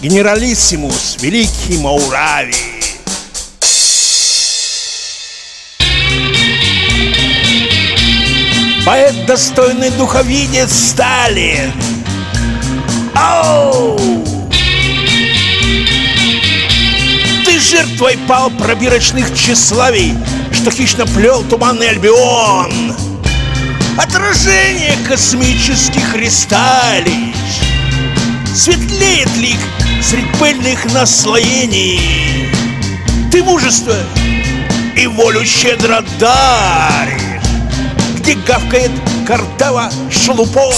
генералиссимус, великий Мауравий. Поэт, достойный духовидец Сталин. Оу! Ты жертвой пал пробирочных тщеславий, что хищно плел туманный Альбион. Отражение космических ристалищ, светлеет лик средь пыльных наслоений. Ты мужество и волю щедро даришь, где гавкает картава шелупонь.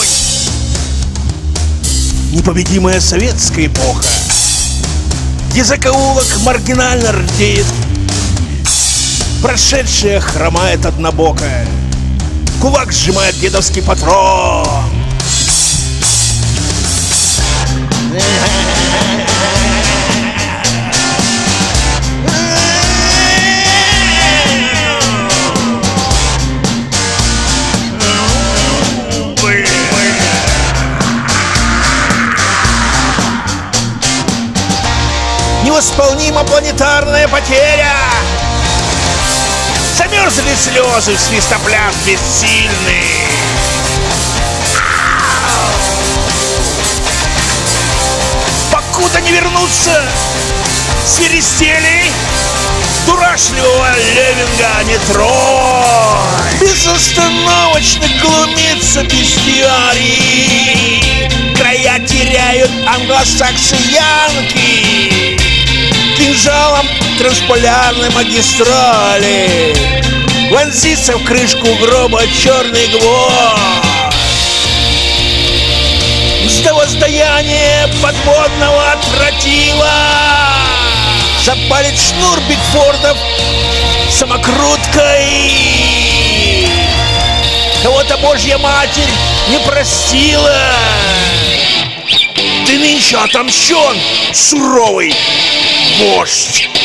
Непобедимая советская эпоха, где закоулок маргинально рдеет, прошедшая хромает однобоко, кулак сжимает дедовский патрон. Невосполнима планетарная потеря. Замерзли слезы в свистопляс бессильный. Покуда не вернутся свиристели дурашливого Левинга не трой. Безостановочно глумится бестиарий. Края теряют англосаксиянки кинжалом трансполярной магистрали. Вонзится в крышку гроба черный гвоздь. До воздаяния подводного тротила запалит шнур Бигфордов самокруткой. Кого-то Божья Матерь не простила. Ты нынче отомщен, суровый вождь.